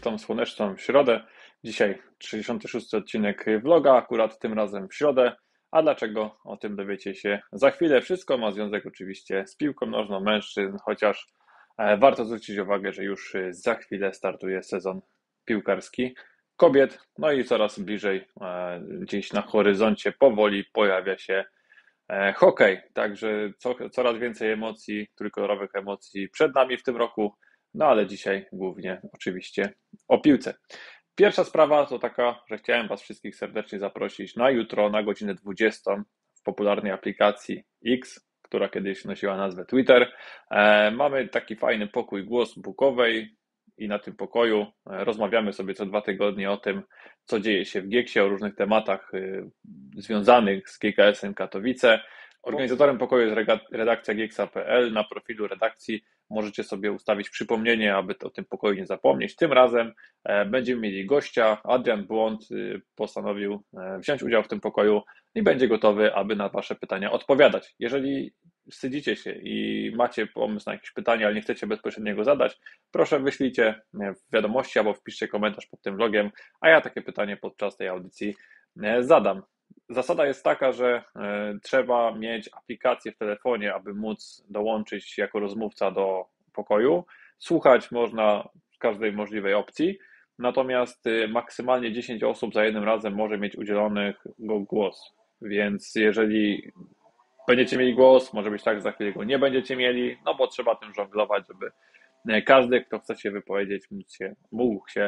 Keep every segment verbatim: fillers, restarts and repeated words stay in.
tą słoneczną środę. Dzisiaj trzydziesty szósty odcinek vloga, akurat tym razem w środę. A dlaczego? O tym dowiecie się za chwilę. Wszystko ma związek oczywiście z piłką nożną mężczyzn, chociaż e, warto zwrócić uwagę, że już e, za chwilę startuje sezon piłkarski kobiet. No i coraz bliżej, e, gdzieś na horyzoncie powoli pojawia się e, hokej. Także co, coraz więcej emocji, trójkolorowych emocji przed nami w tym roku. No ale dzisiaj głównie oczywiście o piłce. Pierwsza sprawa to taka, że chciałem Was wszystkich serdecznie zaprosić na jutro na godzinę dwudziestą w popularnej aplikacji X, która kiedyś nosiła nazwę Twitter. E, mamy taki fajny pokój Głos Bukowej i na tym pokoju e, rozmawiamy sobie co dwa tygodnie o tym, co dzieje się w Gieksie, o różnych tematach e, związanych z G K S-em Katowice. Organizatorem pokoju jest redakcja gieksa kropka pe el. Na profilu redakcji możecie sobie ustawić przypomnienie, aby o tym pokoju nie zapomnieć. Tym razem będziemy mieli gościa. Adrian Błąd postanowił wziąć udział w tym pokoju i będzie gotowy, aby na Wasze pytania odpowiadać. Jeżeli wstydzicie się i macie pomysł na jakieś pytanie, ale nie chcecie bezpośrednio go zadać, proszę wyślijcie wiadomości albo wpiszcie komentarz pod tym vlogiem, a ja takie pytanie podczas tej audycji zadam. Zasada jest taka, że trzeba mieć aplikację w telefonie, aby móc dołączyć jako rozmówca do pokoju. Słuchać można z każdej możliwej opcji, natomiast maksymalnie dziesięć osób za jednym razem może mieć udzielonych go głos. Więc jeżeli będziecie mieli głos, może być tak, że za chwilę go nie będziecie mieli, no bo trzeba tym żonglować, żeby każdy, kto chce się wypowiedzieć, mógł się, mógł się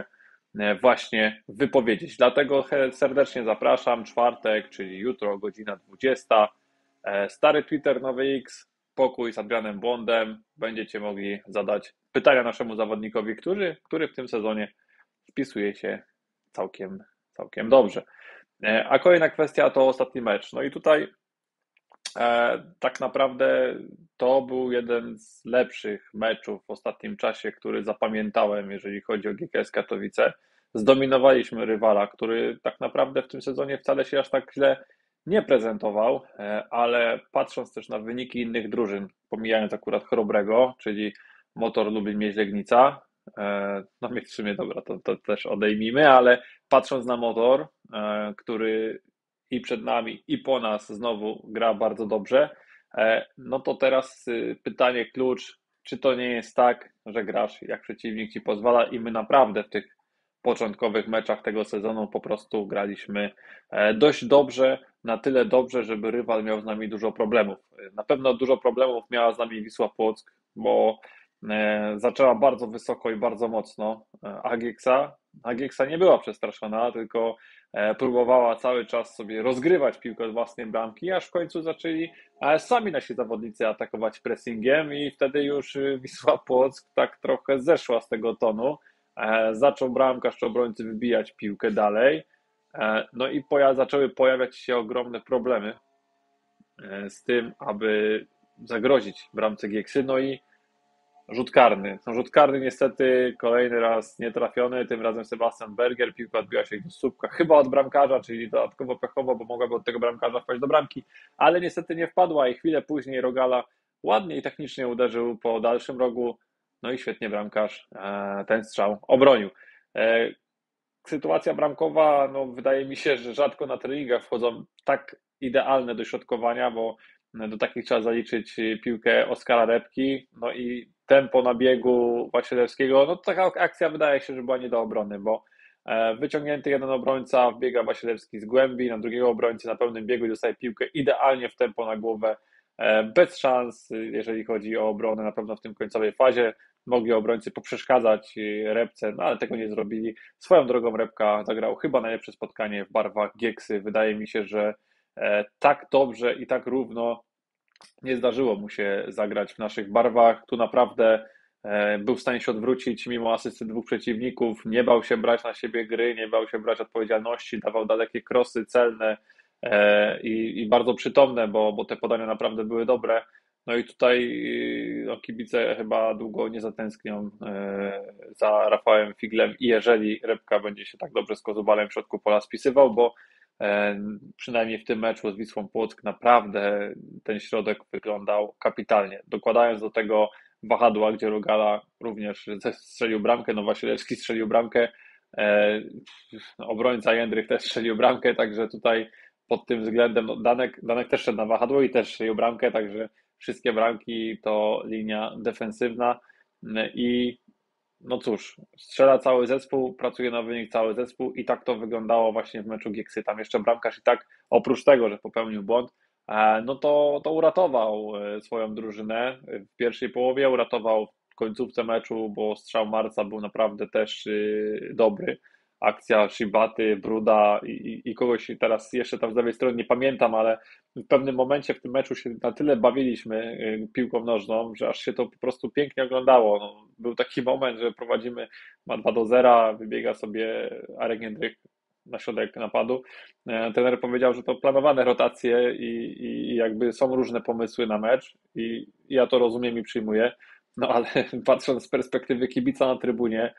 właśnie wypowiedzieć. Dlatego serdecznie zapraszam, czwartek, czyli jutro, godzina dwudziesta. Stary Twitter, nowy X, pokój z Adrianem Błądem. Będziecie mogli zadać pytania naszemu zawodnikowi, który, który w tym sezonie wpisuje się całkiem, całkiem dobrze. A kolejna kwestia to ostatni mecz. No i tutaj e, tak naprawdę to był jeden z lepszych meczów w ostatnim czasie, który zapamiętałem, jeżeli chodzi o G K S Katowice. Zdominowaliśmy rywala, który tak naprawdę w tym sezonie wcale się aż tak źle nie prezentował, ale patrząc też na wyniki innych drużyn, pomijając akurat Chrobrego, czyli Motor Lublin Mieź Legnica, no Miedź w sumie dobra, to, to też odejmijmy, ale patrząc na Motor, który i przed nami, i po nas znowu gra bardzo dobrze, no to teraz pytanie klucz, czy to nie jest tak, że grasz jak przeciwnik Ci pozwala i my naprawdę w tych początkowych meczach tego sezonu po prostu graliśmy dość dobrze, na tyle dobrze, żeby rywal miał z nami dużo problemów. Na pewno dużo problemów miała z nami Wisła Płock, bo zaczęła bardzo wysoko i bardzo mocno, a Gieksa, a Gieksa nie była przestraszona, tylko próbowała cały czas sobie rozgrywać piłkę od własnej bramki, aż w końcu zaczęli sami nasi zawodnicy atakować pressingiem i wtedy już Wisła Płock tak trochę zeszła z tego tonu. Zaczął bramkarz czy obrońcy wybijać piłkę dalej, no i poja- zaczęły pojawiać się ogromne problemy z tym, aby zagrozić bramce Gieksy, no i rzut karny. No, rzut karny niestety kolejny raz nie trafiony, tym razem Sebastian Berger, piłka odbiła się do słupka, chyba od bramkarza, czyli dodatkowo pechowo, bo mogłaby od tego bramkarza wpaść do bramki, ale niestety nie wpadła i chwilę później Rogala ładnie i technicznie uderzył po dalszym rogu, no i świetnie bramkarz ten strzał obronił. Sytuacja bramkowa, no wydaje mi się, że rzadko na treningach wchodzą tak idealne dośrodkowania, bo do takich trzeba zaliczyć piłkę Oskara Repki, no i tempo na biegu Wasilewskiego, no to taka akcja wydaje się, że była nie do obrony, bo wyciągnięty jeden obrońca, wbiega Wasilewski z głębi, na drugiego obrońcy na pełnym biegu i dostaje piłkę idealnie w tempo na głowę, bez szans, jeżeli chodzi o obronę, na pewno w tym końcowej fazie. Mogli obrońcy poprzeszkadzać Repce, no ale tego nie zrobili. Swoją drogą Repka zagrał chyba najlepsze spotkanie w barwach Gieksy. Wydaje mi się, że tak dobrze i tak równo nie zdarzyło mu się zagrać w naszych barwach. Tu naprawdę był w stanie się odwrócić mimo asysty dwóch przeciwników. Nie bał się brać na siebie gry, nie bał się brać odpowiedzialności, dawał dalekie krosy celne i, i bardzo przytomne, bo, bo te podania naprawdę były dobre. No i tutaj no, kibice chyba długo nie zatęsknią za Rafałem Figlem i jeżeli Repka będzie się tak dobrze z Kozubalem w środku pola spisywał, bo przynajmniej w tym meczu z Wisłą Płock naprawdę ten środek wyglądał kapitalnie. Dokładając do tego wahadła, gdzie Rogala również strzelił bramkę, no Wasilewski strzelił bramkę, e, obrońca Jędrych też strzelił bramkę, także tutaj pod tym względem no Danek, Danek też szedł na wahadło i też strzelił bramkę, także wszystkie bramki to linia defensywna i no cóż, strzela cały zespół, pracuje na wynik cały zespół i tak to wyglądało właśnie w meczu Gieksy. Tam jeszcze bramkarz i tak, oprócz tego, że popełnił błąd, e, no to, to uratował e, swoją drużynę w pierwszej połowie, uratował w końcówce meczu, bo strzał Marca był naprawdę też e, dobry. Akcja Shibaty, Bruda i, i, i kogoś teraz jeszcze tam z lewej strony nie pamiętam, ale w pewnym momencie w tym meczu się na tyle bawiliśmy y, piłką nożną, że aż się to po prostu pięknie oglądało. No, był taki moment, że prowadzimy, ma dwa do zera, wybiega sobie Arek Jędrych na środek napadu. E, Trener powiedział, że to planowane rotacje i, i jakby są różne pomysły na mecz i ja to rozumiem i przyjmuję, no ale patrząc z perspektywy kibica na trybunie,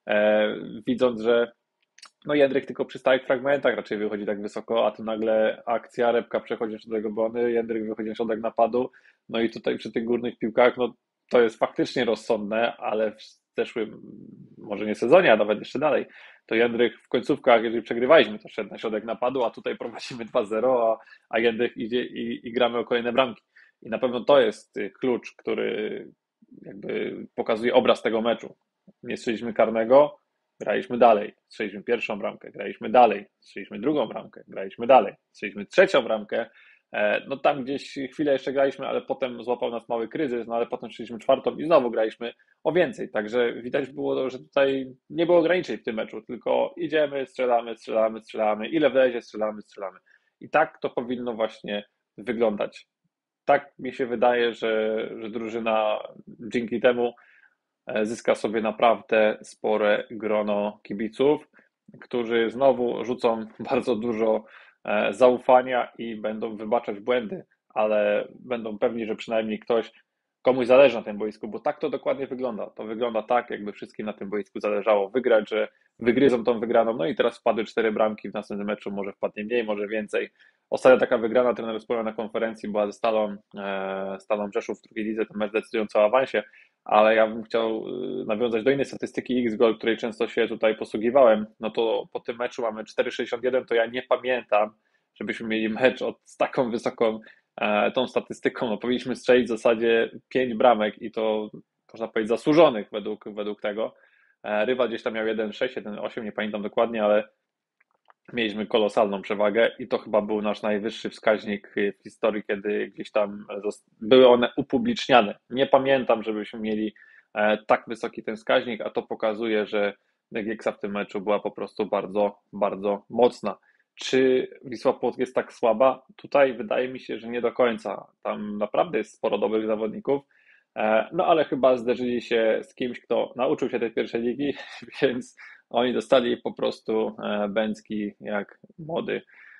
e, widząc, że no Jędryk tylko przy stałych fragmentach raczej wychodzi tak wysoko, a tu nagle akcja, Repka przechodzi na środek obrony, Jędryk wychodzi na środek napadu, no i tutaj przy tych górnych piłkach, no to jest faktycznie rozsądne, ale w zeszłym, może nie sezonie, a nawet jeszcze dalej, to Jędryk w końcówkach, jeżeli przegrywaliśmy, to szedł na środek napadu, a tutaj prowadzimy dwa zero, a, a Jędryk idzie i, i gramy o kolejne bramki. I na pewno to jest klucz, który jakby pokazuje obraz tego meczu. Nie strzeliśmy karnego, graliśmy dalej, strzeliśmy pierwszą bramkę, graliśmy dalej, strzeliśmy drugą bramkę, graliśmy dalej, strzeliśmy trzecią bramkę. No tam gdzieś chwilę jeszcze graliśmy, ale potem złapał nas mały kryzys, no ale potem strzeliśmy czwartą i znowu graliśmy o więcej. Także widać było, że tutaj nie było ograniczeń w tym meczu, tylko idziemy, strzelamy, strzelamy, strzelamy, ile wlezie, strzelamy, strzelamy. I tak to powinno właśnie wyglądać. Tak mi się wydaje, że, że drużyna dzięki temu zyska sobie naprawdę spore grono kibiców, którzy znowu rzucą bardzo dużo zaufania i będą wybaczać błędy, ale będą pewni, że przynajmniej ktoś, komuś zależy na tym boisku, bo tak to dokładnie wygląda. To wygląda tak, jakby wszystkim na tym boisku zależało wygrać, że wygryzą tą wygraną, no i teraz wpadły cztery bramki, w następnym meczu może wpadnie mniej, może więcej. Ostatnia taka wygrana, trener wspomniał na konferencji, była ze Stalą, e, Stalą Rzeszów w drugiej lidze, ten mecz decydujący o awansie, ale ja bym chciał nawiązać do innej statystyki X-Goal, której często się tutaj posługiwałem. No to po tym meczu mamy cztery sześćdziesiąt jeden, to ja nie pamiętam, żebyśmy mieli mecz od, z taką wysoką e, tą statystyką. No powinniśmy strzelić w zasadzie pięć bramek i to można powiedzieć zasłużonych według, według tego. E, rywal gdzieś tam miał jeden sześć, jeden osiem, nie pamiętam dokładnie, ale mieliśmy kolosalną przewagę i to chyba był nasz najwyższy wskaźnik w historii, kiedy gdzieś tam były one upubliczniane. Nie pamiętam, żebyśmy mieli tak wysoki ten wskaźnik, a to pokazuje, że Gieksa w tym meczu była po prostu bardzo, bardzo mocna. Czy Wisła Płock jest tak słaba? Tutaj wydaje mi się, że nie do końca. Tam naprawdę jest sporo dobrych zawodników, no ale chyba zderzyli się z kimś, kto nauczył się tej pierwszej ligi, więc oni dostali po prostu bęcki jak młody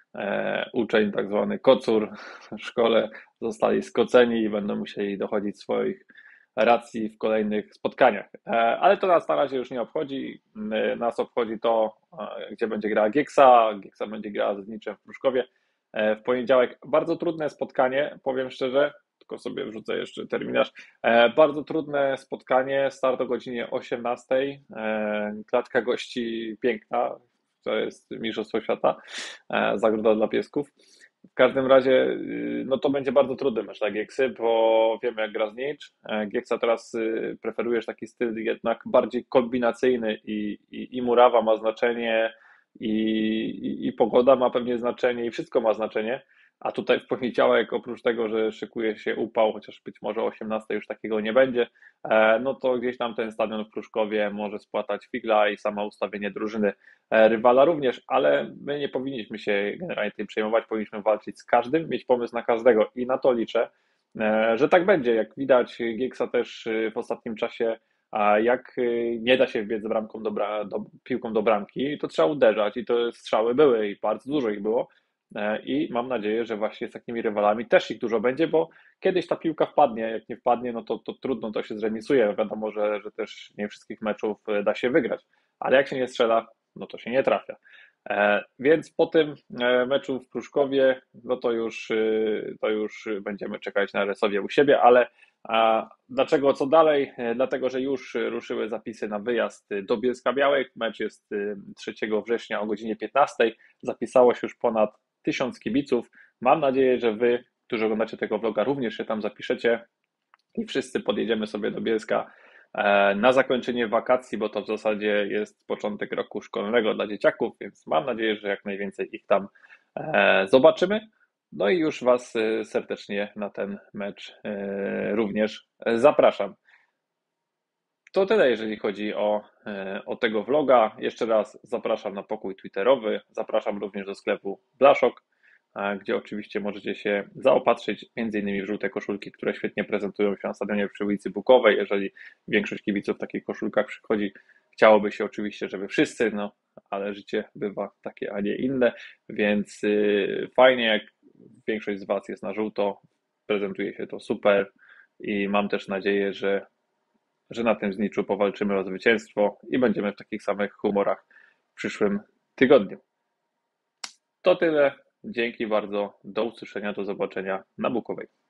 uczeń, tak zwany kocur w szkole, zostali skoceni i będą musieli dochodzić swoich racji w kolejnych spotkaniach. Ale to nas na razie już nie obchodzi. Nas obchodzi to, gdzie będzie grała Gieksa. Gieksa będzie grała ze Zniczem w Pruszkowie w poniedziałek. Bardzo trudne spotkanie, powiem szczerze, tylko sobie wrzucę jeszcze terminarz. Bardzo trudne spotkanie, start o godzinie osiemnastej. Klatka gości piękna, to jest Mistrzostwo Świata, zagroda dla piesków. W każdym razie no to będzie bardzo trudny mecz dla Gieksy, bo wiemy jak gra Znicz. Gieksa teraz preferujesz taki styl jednak bardziej kombinacyjny i, i, i murawa ma znaczenie i, i, i pogoda ma pewnie znaczenie i wszystko ma znaczenie. A tutaj w poniedziałek, oprócz tego, że szykuje się upał, chociaż być może o osiemnastej już takiego nie będzie, no to gdzieś tam ten stadion w Pruszkowie może spłatać figla i samo ustawienie drużyny rywala również, ale my nie powinniśmy się generalnie tym przejmować, powinniśmy walczyć z każdym, mieć pomysł na każdego i na to liczę, że tak będzie. Jak widać, Gieksa też w ostatnim czasie, jak nie da się wbiec z bramką do, do, piłką do bramki, to trzeba uderzać i to strzały były i bardzo dużo ich było. I mam nadzieję, że właśnie z takimi rywalami też ich dużo będzie, bo kiedyś ta piłka wpadnie, jak nie wpadnie, no to, to trudno, to się zremisuje. Wiadomo, że, że też nie wszystkich meczów da się wygrać, ale jak się nie strzela, no to się nie trafia. Więc po tym meczu w Pruszkowie, no to już, to już będziemy czekać na Resowie u siebie, ale A dlaczego co dalej? Dlatego, że już ruszyły zapisy na wyjazd do Bielska-Białej. Mecz jest trzeciego września o godzinie piętnastej. Zapisało się już ponad tysiąc kibiców. Mam nadzieję, że wy, którzy oglądacie tego vloga, również się tam zapiszecie i wszyscy podjedziemy sobie do Bielska na zakończenie wakacji, bo to w zasadzie jest początek roku szkolnego dla dzieciaków, więc mam nadzieję, że jak najwięcej ich tam zobaczymy. No i już Was serdecznie na ten mecz również zapraszam. To tyle, jeżeli chodzi o, o tego vloga. Jeszcze raz zapraszam na pokój twitterowy, zapraszam również do sklepu Blaszok, gdzie oczywiście możecie się zaopatrzyć między innymi w żółte koszulki, które świetnie prezentują się na stadionie przy ulicy Bukowej. Jeżeli większość kibiców w takich koszulkach przychodzi, chciałoby się oczywiście, żeby wszyscy, no ale życie bywa takie, a nie inne, więc yy, fajnie, jak większość z Was jest na żółto, prezentuje się to super i mam też nadzieję, że, że na tym zniczu powalczymy o zwycięstwo i będziemy w takich samych humorach w przyszłym tygodniu. To tyle. Dzięki bardzo. Do usłyszenia, do zobaczenia na Bukowej.